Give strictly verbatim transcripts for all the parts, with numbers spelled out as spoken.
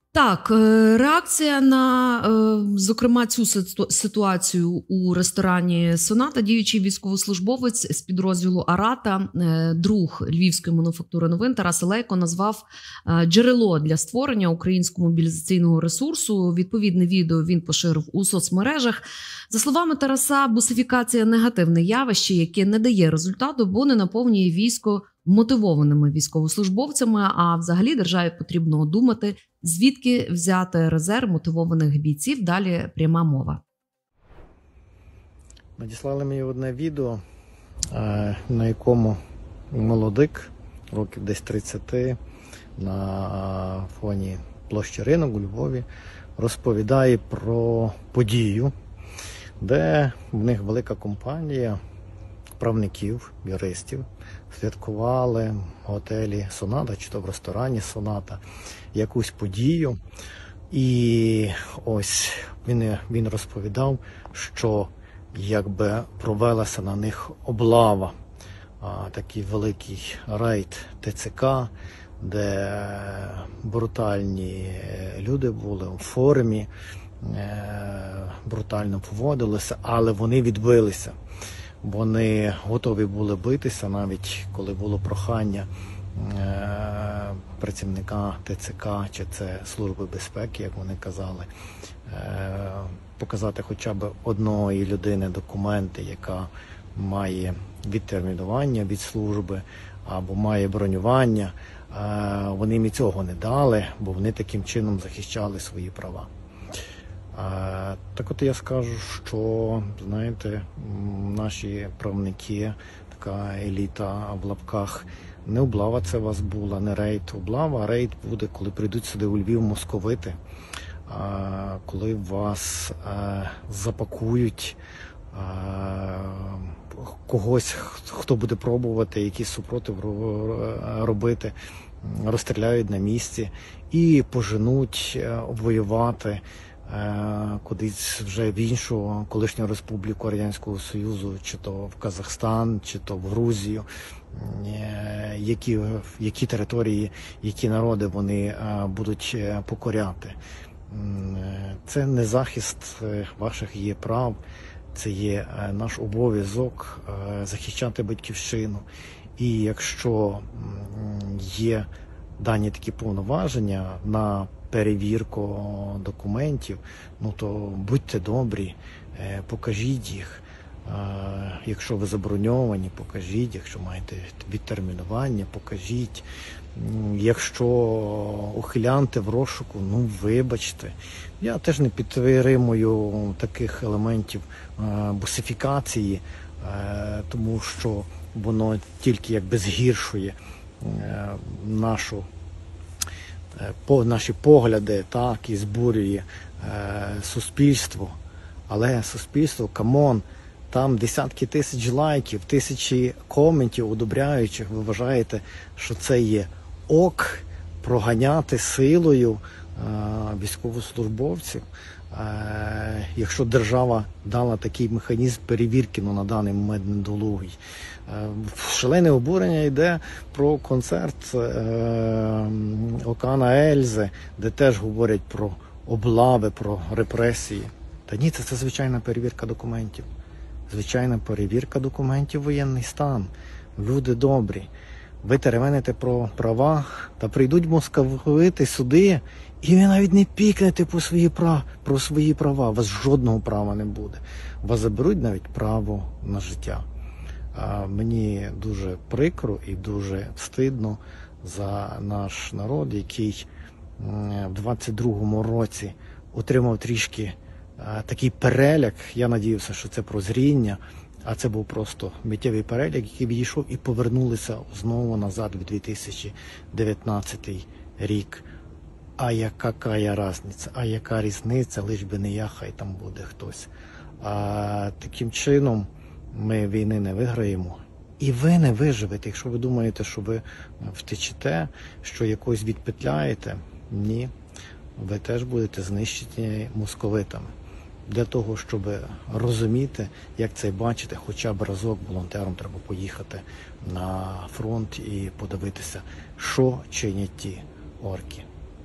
Так, е, реакція на, е, зокрема, цю ситу- ситуацію у ресторані «Соната». Діючий військовослужбовець з підрозділу «Арата», е, друг Львівської мануфактури новин Тарас Лейко назвав е, джерело для створення українського мобілізаційного ресурсу. Відповідне відео він поширив у соцмережах. За словами Тараса, бусифікація – негативне явище, яке не дає результату, бо не наповнює військо мотивованими військовослужбовцями, а взагалі державі потрібно думати, звідки взяти резерв мотивованих бійців. Далі пряма мова. Надіслали мені одне відео, на якому молодик, років десь тридцять, на фоні площі Ринок у Львові, розповідає про подію, де в них велика компанія правників, юристів, святкували в готелі «Соната» чи то в ресторані «Соната» якусь подію. І ось він, він розповідав, що якби провелася на них облава, а, такий великий рейд ТЦК, де брутальні люди були у формі, е, брутально поводилися, але вони відбилися. Вони готові були битися, навіть коли було прохання е, працівника ТЦК чи це Служби безпеки, як вони казали, е, показати хоча б одної людини документи, яка має відтермінування від служби або має бронювання. Е, вони їм і цього не дали, бо вони таким чином захищали свої права. Так от я скажу, що, знаєте, наші правники, така еліта в лапках, не облава це вас була, не рейд. Облава, а рейд буде, коли прийдуть сюди у Львів московити, коли вас запакують, когось, хто буде пробувати якийсь супротив робити, розстріляють на місці і поженуть воювати кудись вже в іншу колишню республіку Радянського Союзу, чи то в Казахстан, чи то в Грузію, які, які території, які народи вони будуть покоряти. Це не захист ваших є прав, це є наш обов'язок захищати батьківщину. І якщо є дані такі повноваження на перевірку документів, ну то будьте добрі, покажіть їх. Якщо ви заброньовані, покажіть. Якщо маєте відтермінування, покажіть. Якщо ухилянти в розшуку, ну вибачте. Я теж не підтримую таких елементів бусифікації, тому що воно тільки якби згіршує нашу по наші погляди, так, і збурює е, суспільство. Але суспільство, камон, там десятки тисяч лайків, тисячі коментів одобряючих. Ви вважаєте, що це є ок проганяти силою е, військовослужбовців? Е, якщо держава дала такий механізм перевірки, ну на даний момент недолугий. Шалене обурення йде про концерт е, Окана Ельзи, де теж говорять про облави, про репресії. Та ні, це, це звичайна перевірка документів. Звичайна перевірка документів, воєнний стан. Люди добрі. Ви теревените про права, та прийдуть московити сюди, і ви навіть не пікнете по свої права, про свої права. У вас жодного права не буде. Вас заберуть навіть право на життя. А мені дуже прикро і дуже стидно за наш народ, який в двадцять другому році отримав трішки такий переляк. Я надіявся, що це прозріння, а це був просто миттєвий переляк, який відійшов, і повернулися знову назад в дві тисячі дев'ятнадцятий рік. А яка кая різниця? А яка різниця? Лиш би не я, хай там буде хтось. А таким чином ми війни не виграємо. І ви не виживете, якщо ви думаєте, що ви втечете, що якось відпетляєте. Ні, ви теж будете знищені московитами. Для того, щоб розуміти, як це бачите, хоча б разок волонтером треба поїхати на фронт і подивитися, що чинять ті орки.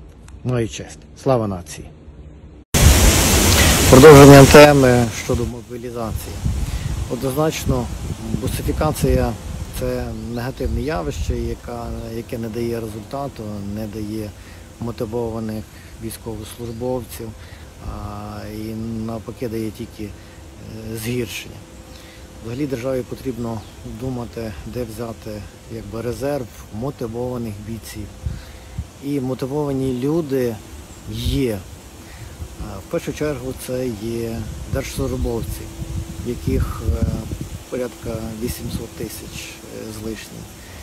Маю честь. Слава нації. Продовження теми щодо мобілізації. Однозначно, бусифікація – це негативне явище, яка, яке не дає результату, не дає мотивованих військовослужбовців, а, і навпаки дає тільки е, згіршення. Взагалі державі потрібно думати, де взяти якби, резерв мотивованих бійців. І мотивовані люди є. В першу чергу це є держслужбовці, яких порядка вісімсот тисяч з лишнім.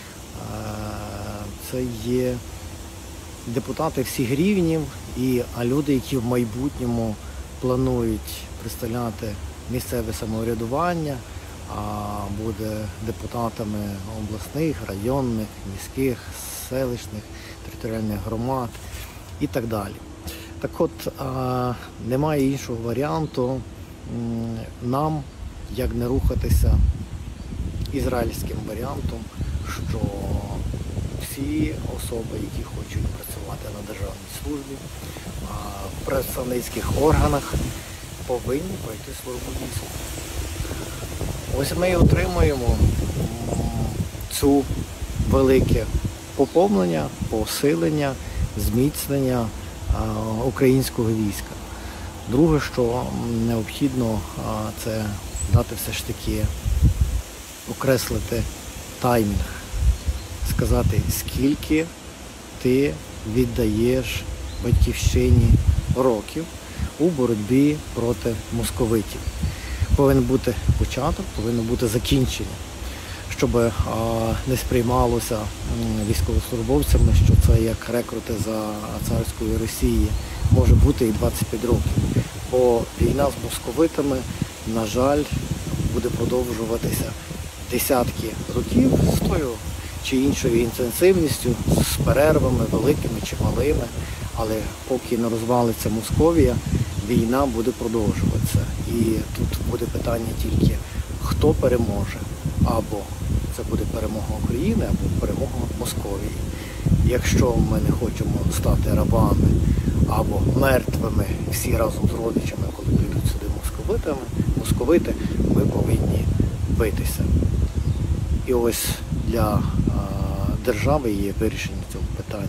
Це є депутати всіх рівнів, і, а люди, які в майбутньому планують представляти місцеве самоврядування, а буде депутатами обласних, районних, міських, селищних, територіальних громад і так далі. Так от, а, немає іншого варіанту м, нам, як не рухатися ізраїльським варіантом, що всі особи, які хочуть працювати на державній службі, а, в представницьких органах, повинні пройти службу війську. Ось ми і отримуємо м, цю велике поповнення, посилення, зміцнення українського війська. Друге, що необхідно, це дати все ж таки окреслити таймінг, сказати, скільки ти віддаєш батьківщині років у боротьбі проти московитів. Повинен бути початок, повинно бути закінчення, щоб а, не сприймалося військовослужбовцями, що це як рекрути за царської Росії може бути і двадцять п'ять років. Бо війна з московитами, на жаль, буде продовжуватися десятки років з тою чи іншою інтенсивністю, з перервами великими чи малими, але поки не розвалиться Московія, війна буде продовжуватися. І тут буде питання тільки, хто переможе. Або це буде перемога України, або перемога Московії. Якщо ми не хочемо стати рабами або мертвими всі разом з родичами, коли прийдуть сюди московитами, московити, ми повинні битися. І ось для а, держави є вирішення цього питання.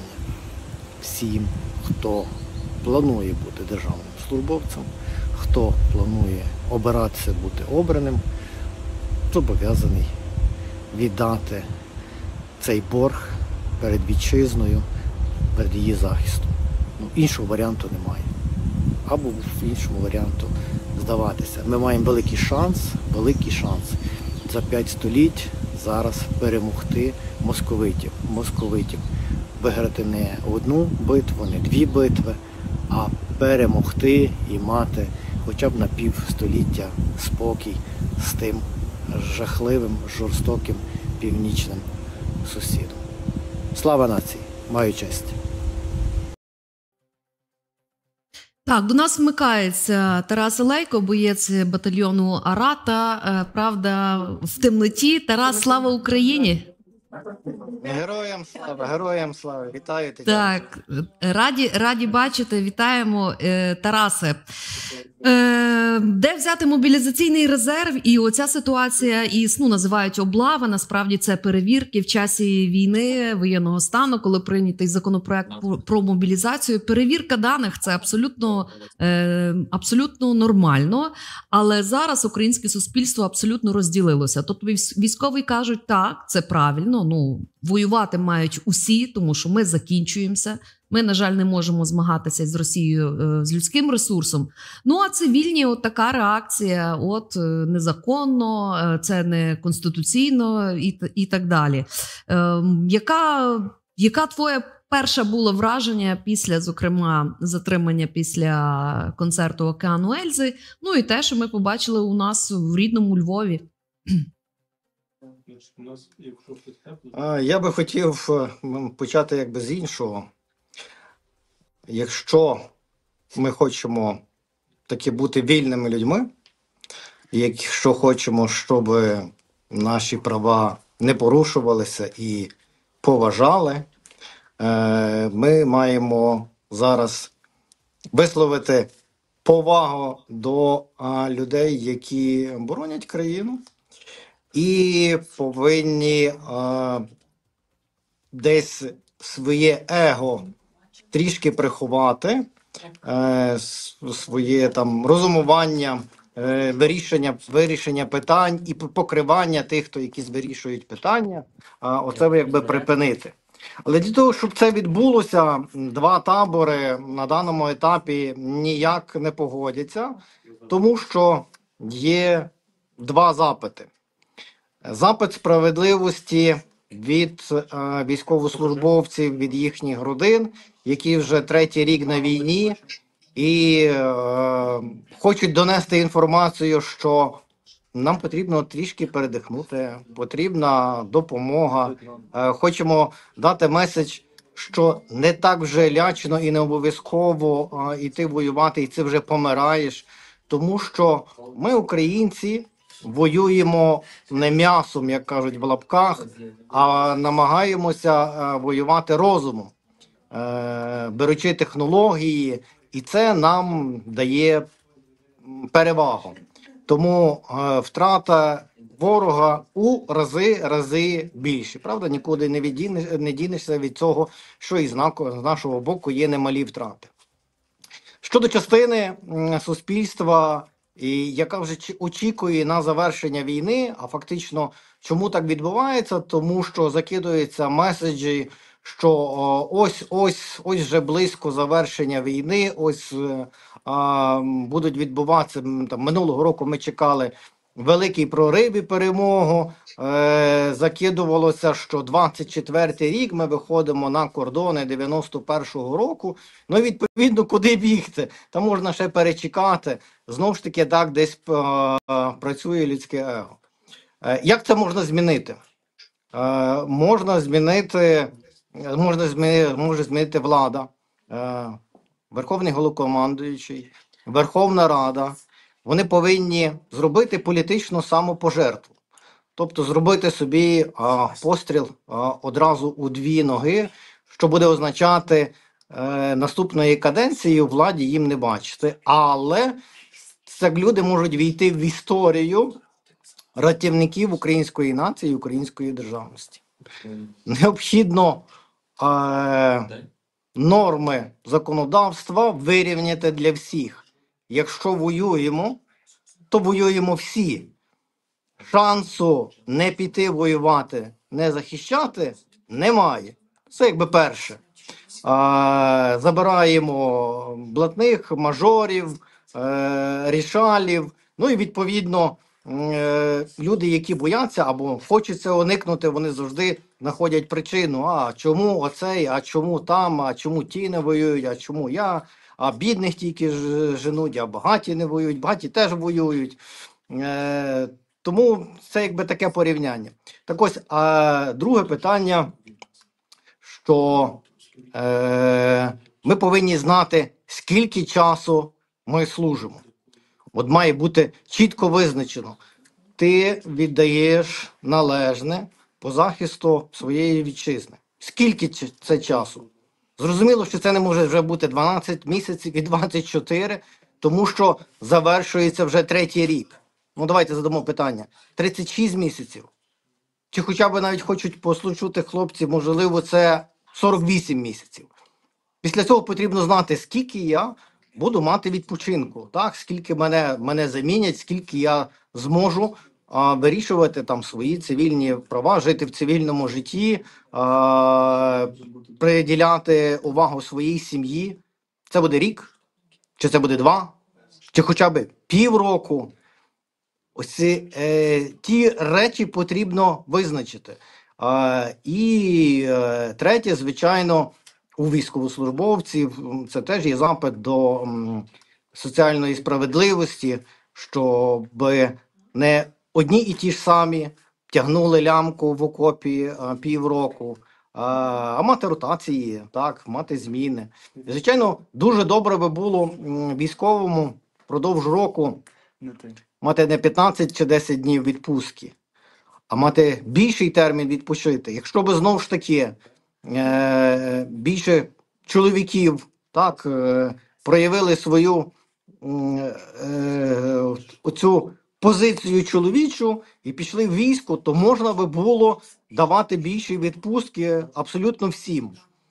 Всім, хто планує бути державним службовцем, хто планує обиратися бути обраним, зобов'язаний віддати цей борг перед вітчизною, перед її захистом. Ну, іншого варіанту немає. Або в іншому варіанту здаватися. Ми маємо великий шанс, великий шанс за п'ять століть зараз перемогти московитів. Московитів. Виграти не одну битву, не дві битви, а перемогти і мати хоча б на півстоліття спокій з тим жахливим, жорстоким північним сусідом. Слава нації! Маю честь! Так, до нас вмикається Тарас Олейко, боєць батальйону Арата. Правда, в темноті. Тарас, слава Україні! Героям слава, героям слава! Вітаю тебе! Так, раді, раді бачити, вітаємо, Тарасе. Де взяти мобілізаційний резерв? І оця ситуація, і, ну, називають облава, насправді це перевірки в часі війни, воєнного стану, коли прийнятий законопроект про мобілізацію. Перевірка даних – це абсолютно, абсолютно нормально, але зараз українське суспільство абсолютно розділилося. Тобто військові кажуть, так, це правильно, ну, воювати мають усі, тому що ми закінчуємося. Ми, на жаль, не можемо змагатися з Росією з людським ресурсом. Ну, а цивільні, от така реакція, от незаконно, це не конституційно і, і так далі. Е, яка, яка твоє перше було враження після, зокрема, затримання після концерту «Океану Ельзи», ну і те, що ми побачили у нас в рідному Львові? Я би хотів почати якби з іншого. Якщо ми хочемо таки бути вільними людьми, якщо хочемо, щоб наші права не порушувалися і поважали, ми маємо зараз висловити повагу до а, людей, які боронять країну, і повинні а, десь своє его трішки приховати, е, своє там розумування, е, вирішення, вирішення питань і покривання тих, хто якісь вирішують питання, а оце якби припинити. Але для того, щоб це відбулося, два табори на даному етапі ніяк не погодяться, тому що є два запити. Запит справедливості від е, військовослужбовців, від їхніх родин, які вже третій рік на війні, і е, хочуть донести інформацію, що нам потрібно трішки передихнути, потрібна допомога. Е, хочемо дати меседж, що не так вже лячно і не обов'язково е, йти воювати, і ти вже помираєш, тому що ми, українці, воюємо не м'ясом, як кажуть в лапках, а намагаємося е, воювати розумом, е, беручи технології, і це нам дає перевагу. Тому е, втрата ворога у рази рази більше. Правда, нікуди не, віддінеш, не дінешся від цього, що і з, нако, з нашого боку є немалі втрати. Щодо частини м, суспільства, і яка вже очікує на завершення війни, а фактично чому так відбувається? Тому що закидуються меседжі, що о, ось ось ось вже близько завершення війни, ось а, будуть відбуватися там минулого року. Ми чекали великий прорив і перемогу. Е, закидувалося, що двадцять четвертий рік ми виходимо на кордони дев'яносто першого року. Ну, відповідно, куди бігти? Там можна ще перечекати. Знову ж таки, так десь е, працює людське его. Е, як це можна змінити? Е, можна змінити, можна змінити, може змінити влада, е, Верховний Головнокомандуючий, Верховна Рада. Вони повинні зробити політичну самопожертву. Тобто зробити собі а, постріл а, одразу у дві ноги, що буде означати е, наступної каденції у владі їм не бачити. Але так люди можуть війти в історію рятівників української нації, української державності. Необхідно е, норми законодавства вирівняти для всіх. Якщо воюємо, то воюємо всі. Шансу не піти воювати, не захищати немає. Це якби перше. А, забираємо блатних, мажорів, е, рішалів. Ну і відповідно е, люди, які бояться або хочуть це уникнути, вони завжди знаходять причину. А чому оцей, а чому там, а чому ті не воюють, а чому я? А бідних тільки женуть, а багаті не воюють, багаті теж воюють. Е, тому це якби таке порівняння. Так ось, а друге питання, що е, ми повинні знати, скільки часу ми служимо. От має бути чітко визначено. Ти віддаєш належне по захисту своєї вітчизни. Скільки це часу? Зрозуміло, що це не може вже бути дванадцять місяців і двадцять чотири, тому що завершується вже третій рік. Ну, давайте задамо питання. тридцять шість місяців? Чи хоча б навіть хочуть послухати хлопці, можливо, це сорок вісім місяців. Після цього потрібно знати, скільки я буду мати відпочинку, так? Скільки мене, мене замінять, скільки я зможу а, вирішувати там свої цивільні права, жити в цивільному житті, а, приділяти увагу своїй сім'ї. Це буде рік? Чи це буде два? Чи хоча б півроку? Ось ці, е, ті речі потрібно визначити. Е, і е, третє, звичайно, у військовослужбовців, це теж є запит до м, соціальної справедливості, щоб не одні і ті ж самі тягнули лямку в окопі е, півроку, е, а мати ротації, так, мати зміни. Звичайно, дуже добре би було м, військовому впродовж року мати не п'ятнадцять чи десять днів відпустки, а мати більший термін відпочити. Якщо би знову ж таки е- більше чоловіків так, е, проявили свою м, е, оцю позицію чоловічу і пішли в військо, то можна би було давати більші відпустки абсолютно всім.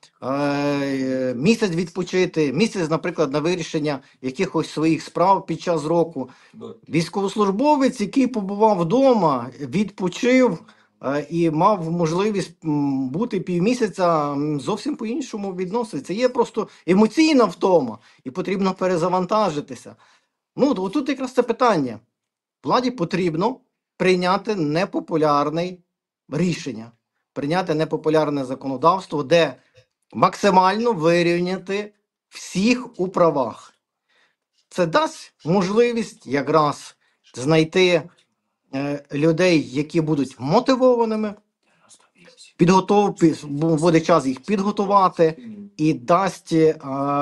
Е, Місяць відпочити, місяць, наприклад, на вирішення якихось своїх справ під час року. Військовослужбовець, який побував вдома, відпочив е, і мав можливість м, бути півмісяця, м, зовсім по-іншому відноситься. Є просто емоційна втома, і потрібно перезавантажитися. Ну, от тут якраз це питання. Владі потрібно прийняти непопулярне рішення, прийняти непопулярне законодавство, де максимально вирівняти всіх у правах. Це дасть можливість якраз знайти е, людей, які будуть мотивованими, підготов... буде час їх підготувати і дасть е,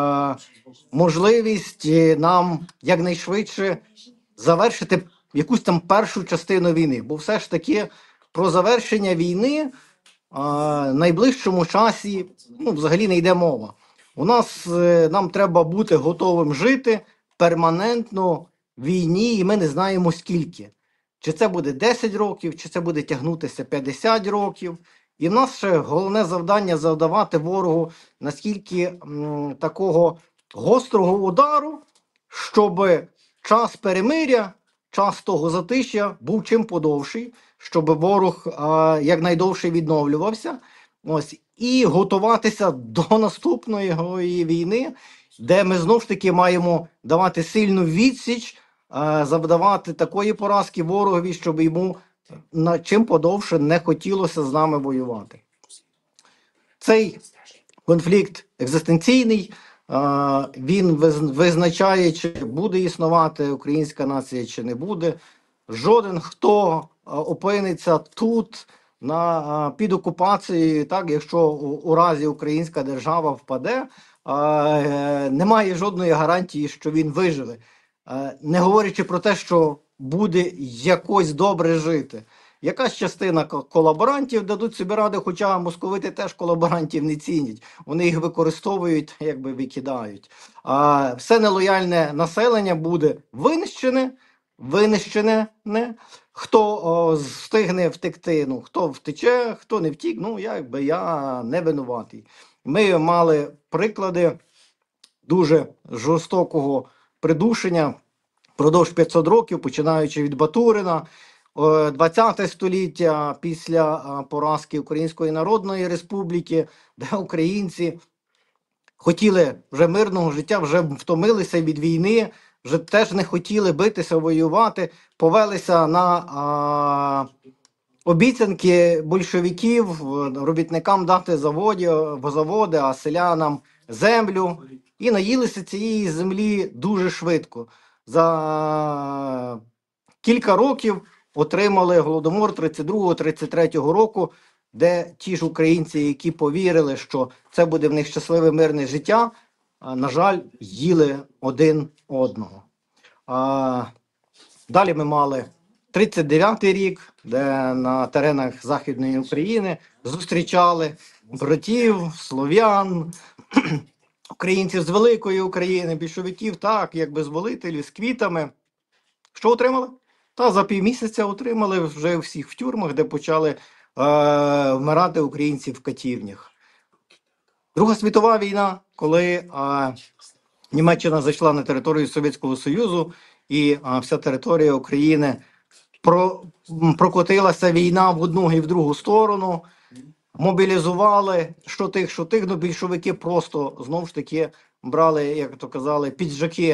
можливість нам якнайшвидше завершити якусь там першу частину війни. Бо все ж таки про завершення війни в найближчому часі ну, взагалі не йде мова. У нас е, нам треба бути готовим жити перманентно в війні, і ми не знаємо скільки. Чи це буде десять років, чи це буде тягнутися п'ятдесят років. І в нас ще головне завдання завдавати ворогу наскільки м, такого гострого удару, щоб час перемиря, час того затишя був чим подовший, щоб ворог а, якнайдовше відновлювався. Ось, і готуватися до наступної війни, де ми знову ж таки маємо давати сильну відсіч, а, завдавати такої поразки ворогові, щоб йому на чим подовше не хотілося з нами воювати. Цей конфлікт екзистенційний, а, він виз- визначає, чи буде існувати українська нація, чи не буде. Жоден, хто а, опиниться тут на, а, під окупацією, так, якщо у, у разі українська держава впаде, а, е, немає жодної гарантії, що він виживе. Е, Не говорячи про те, що буде якось добре жити. Якась частина ко- колаборантів дадуть собі ради, хоча московити теж колаборантів не цінять. Вони їх використовують, якби викидають. А все нелояльне населення буде винищене, винищене. Не? Хто о, встигне втекти, ну хто втече, хто не втік, ну якби я не винуватий. Ми мали приклади дуже жорстокого придушення впродовж п'ятсот років, починаючи від Батурина, е, двадцяте століття після е, поразки Української Народної Республіки, де українці хотіли вже мирного життя, вже втомилися від війни, вже теж не хотіли битися, воювати, повелися на а, обіцянки большевиків е, робітникам дати заводі, заводи, а селянам землю. І наїлися цієї землі дуже швидко. За кілька років отримали Голодомор тридцять другого тридцять третього року, де ті ж українці, які повірили, що це буде в них щасливе мирне життя, а, на жаль, їли один одного. А, далі ми мали тридцять дев'ятий рік, де на теренах Західної України зустрічали братів, слов'ян, українців з Великої України, більшовиків, так, як визволителів, з квітами. Що отримали? Та за півмісяця отримали вже всіх в тюрмах, де почали е, вмирати українці в катівнях. Друга світова війна, коли е, Німеччина зайшла на територію Совєтського Союзу, і е, вся територія України про, м, прокотилася війна в одну і в другу сторону, мобілізували що тих, що тих, ну більшовики просто, знову ж таки, брали, як то казали, піджаки,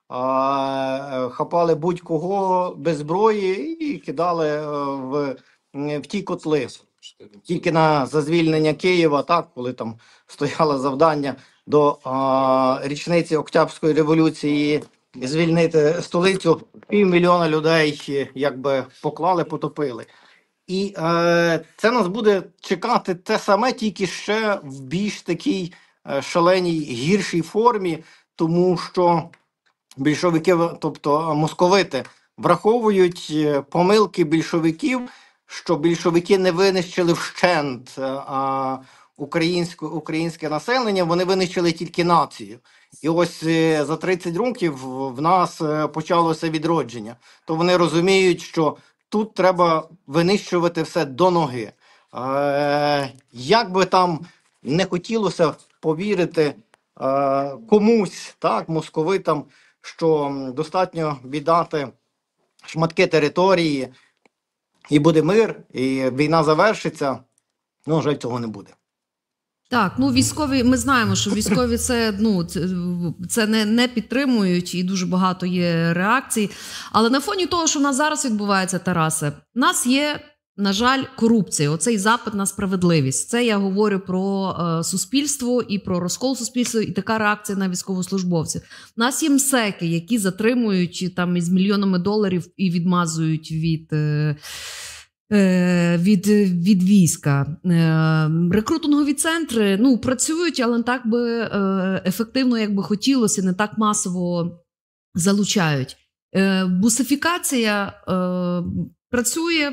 а, хапали будь-кого без зброї і кидали е, в, в ті котли. Тільки на за звільнення Києва, так, коли там стояло завдання до а, річниці Октябрської революції звільнити столицю, півмільйона людей якби поклали, потопили. І е, це нас буде чекати те саме, тільки ще в більш такій е, шаленій, гіршій формі, тому що більшовики, тобто московити, враховують е, помилки більшовиків, що більшовики не винищили вщент е, а, українське, українське населення, вони винищили тільки націю. І ось е, за тридцять років в нас е, почалося відродження. То вони розуміють, що тут треба винищувати все до ноги. Е, як би там не хотілося повірити е, комусь, так, московитам, що достатньо віддати шматки території, і буде мир, і війна завершиться, ну, жаль, цього не буде. Так, ну військові, ми знаємо, що військові це, ну, це, це не, не підтримують, і дуже багато є реакцій. Але на фоні того, що в нас зараз відбувається, Тарасе, в нас є, на жаль, корупція, оцей запит на справедливість. Це я говорю про е, суспільство і про розкол суспільства, і така реакція на військовослужбовців. У нас є МСЕКи, які затримують там із мільйонами доларів і відмазують від... Е, Від, від війська. Рекрутингові центри, ну, працюють, але не так би ефективно, як би хотілося, не так масово залучають. Бусифікація працює.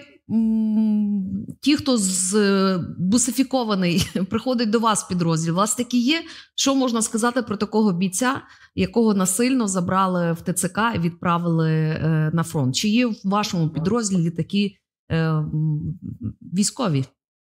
Ті, хто з бусифікований, приходить до вас в підрозділ. У вас такі є? Що можна сказати про такого бійця, якого насильно забрали в ТЦК і відправили на фронт? Чи є в вашому підрозділі такі військові?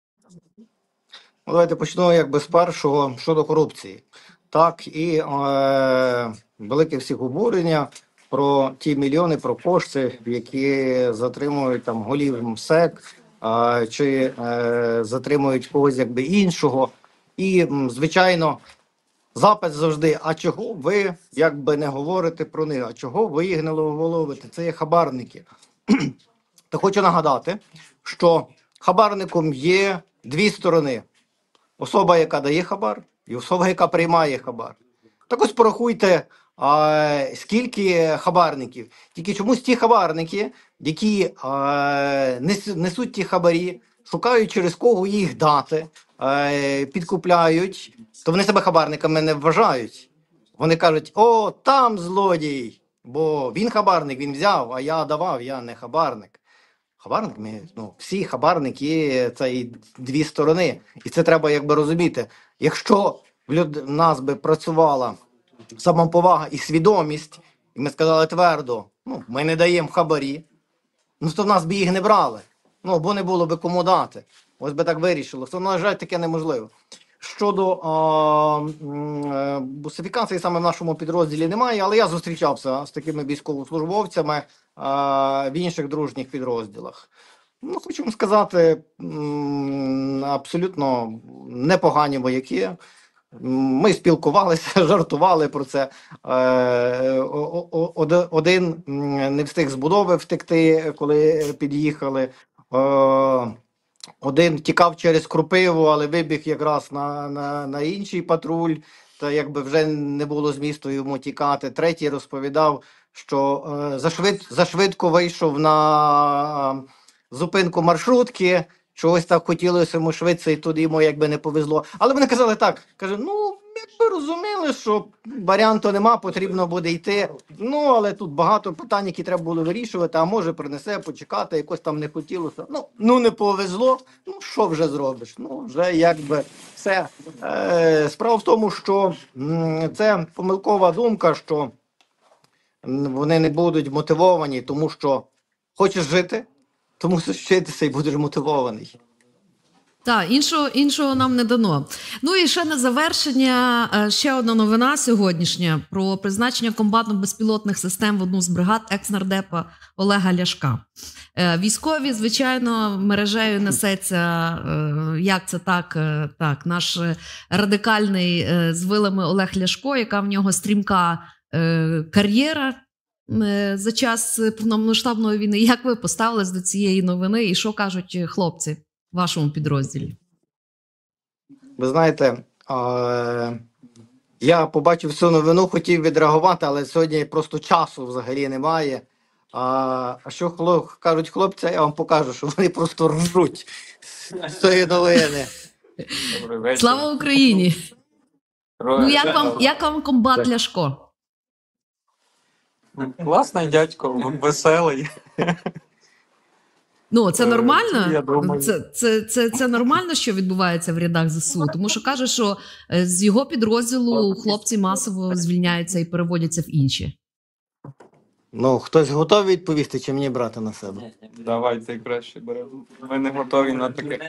Ну, давайте почну якби з першого щодо корупції. Так, і е, велике всіх обурення про ті мільйони, про кошти, які затримують там голів МСЕК, е, чи е, затримують когось якби іншого. І, звичайно, запит завжди, а чого ви якби не говорите про них, а чого ви їх не ловите? Це є хабарники. Та хочу нагадати, що хабарником є дві сторони. Особа, яка дає хабар, і особа, яка приймає хабар. Так ось порахуйте, а, скільки хабарників. Тільки чомусь ті хабарники, які а, несуть ті хабарі, шукають через кого їх дати, а, підкупляють, то вони себе хабарниками не вважають. Вони кажуть, о, там злодій, бо він хабарник, він взяв, а я давав, я не хабарник. Хабарник, ми, ну, всі хабарники, це і дві сторони. І це треба якби розуміти. Якщо в, люд... в нас би працювала самоповага і свідомість, і ми сказали твердо, ну, ми не даємо хабарі, ну, то в нас би їх не брали. Ну, бо не було би кому дати. Ось би так вирішило. То, на жаль, таке неможливо. Щодо а, бусифікації саме в нашому підрозділі немає, але я зустрічався з такими військовослужбовцями а, в інших дружніх підрозділах. Ну, хочу вам сказати, абсолютно непогані вояки. Ми спілкувалися, жартували про це. Один не встиг з будови втекти, коли під'їхали. Один тікав через Крупиву, але вибіг якраз на, на, на інший патруль, та якби вже не було змісту йому тікати. Третій розповідав, що е, зашвид, зашвидко вийшов на е, зупинку маршрутки, чогось так хотілося йому швидше, і туди йому якби не повезло. Але вони казали так, каже, ну, якби розуміли, що варіанту нема, потрібно буде йти. Ну, але тут багато питань, які треба було вирішувати, а може принесе, почекати, якось там не хотілося. Ну, ну не повезло, ну що вже зробиш? Ну, вже якби все. Е, справа в тому, що м, це помилкова думка, що вони не будуть мотивовані, тому що хочеш жити, тому що вчитися і будеш мотивований. Так, іншого, іншого нам не дано. Ну і ще на завершення, ще одна новина сьогоднішня про призначення комбатно-безпілотних систем в одну з бригад екс-нардепа Олега Ляшка. Військові, звичайно, мережею несеться, як це так, так, наш радикальний з вилами Олег Ляшко, яка в нього стрімка кар'єра за час повномасштабної війни. Як ви поставились до цієї новини і що кажуть хлопці в вашому підрозділі? Ви знаєте, е- я побачив цю новину, хотів відреагувати, але сьогодні просто часу взагалі немає. А що хлоп, кажуть хлопці, я вам покажу, що вони просто ржуть з цієї новини. Слава Україні! Ну, як вам, як вам комбат Ляшко? Класний дядько, веселий. Ну, це нормально? Я думаю. Це, це, це, це нормально, що відбувається в рядах ЗСУ? Тому що каже, що з його підрозділу хлопці масово звільняються і переводяться в інші. Ну, хтось готовий відповісти, чи мені брати на себе? Давайте краще беремо. Ми не готові на таке.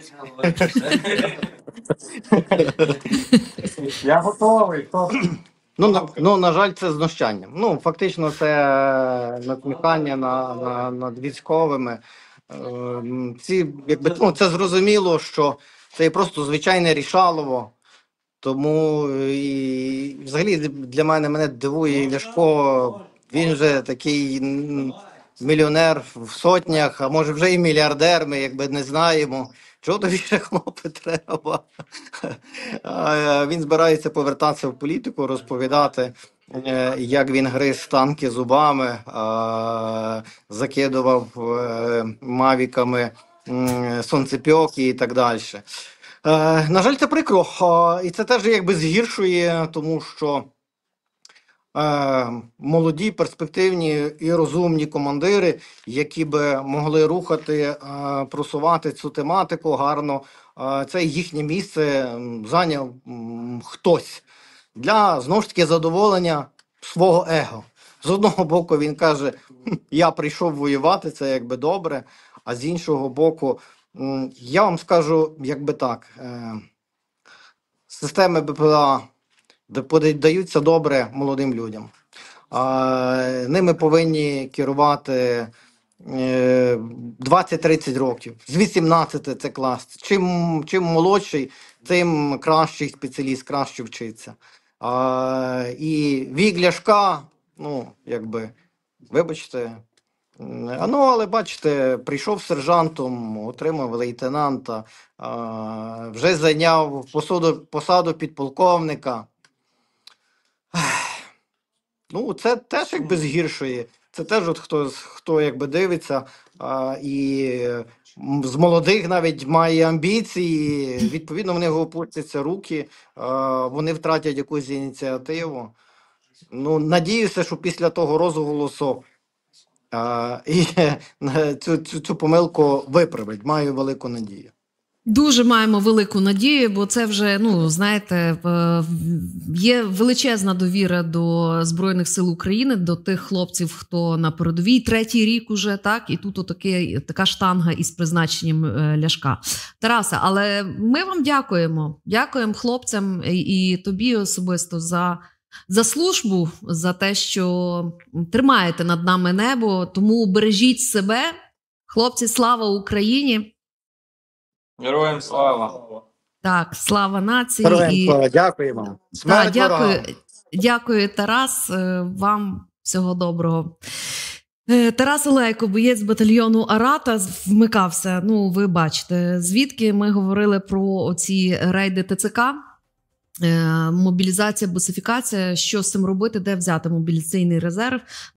Я готовий. Хто? Ну, на, ну, на жаль, це знущання. Ну, фактично, це насміхання на, на, над військовими. Е, ці, якби, ну, це зрозуміло, що це є просто звичайне рішалово. Тому і взагалі для мене мене дивує Ляшко. Він вже такий м, мільйонер в сотнях, а може вже і мільярдер, ми якби не знаємо. Чого тобі ще, хлопець, треба? А, Він збирається повертатися в політику, розповідати, е, як він гриз танки зубами, а, закидував е, мавіками м, сонцепьоки і так далі. Е, На жаль, це прикро. А, І це теж якби згіршує, тому що е, молоді, перспективні і розумні командири, які би могли рухати, е, просувати цю тематику гарно, е, це їхнє місце м, зайняв м, хтось для, знову ж таки, задоволення свого его. З одного боку він каже, «Хм, я прийшов воювати, це якби добре, а з іншого боку, м, я вам скажу, якби так, е, системи БПЛА подаються добре молодим людям. А, ними повинні керувати е, двадцять-тридцять років. З вісімнадцяти це клас. Чим, чим молодший, тим кращий спеціаліст, краще вчиться. А, і вік Ляшка, ну, якби, вибачте, а ну, але бачите, прийшов сержантом, отримав лейтенанта, а, вже зайняв посаду, посаду підполковника. Ну, це теж якби згіршує. Це теж от хто, хто якби дивиться, а, і м, з молодих навіть має амбіції, відповідно, в них опустяться руки, а, вони втратять якусь ініціативу. Ну, надіюся, що після того розголосу а, і цю, цю, цю помилку виправить. Маю велику надію. Дуже маємо велику надію, бо це вже, ну, знаєте, є величезна довіра до Збройних сил України, до тих хлопців, хто на передовій, третій рік уже, так, і тут отаке, така штанга із призначенням Ляшка. Тарасе, але ми вам дякуємо, дякуємо хлопцям і, і тобі особисто за, за службу, за те, що тримаєте над нами небо, тому бережіть себе. Хлопці, слава Україні! Героям слава! Так, слава нації. Героям І... слава, дякуємо. Так, Смерть дякую, ворогам. дякую, Тарас. Вам всього доброго. Тарас Олейко, боєць батальйону Арата, вмикався. Ну, ви бачите, звідки ми говорили про оці рейди ТЦК. Мобілізація, бусифікація, що з цим робити, де взяти мобілізаційний резерв.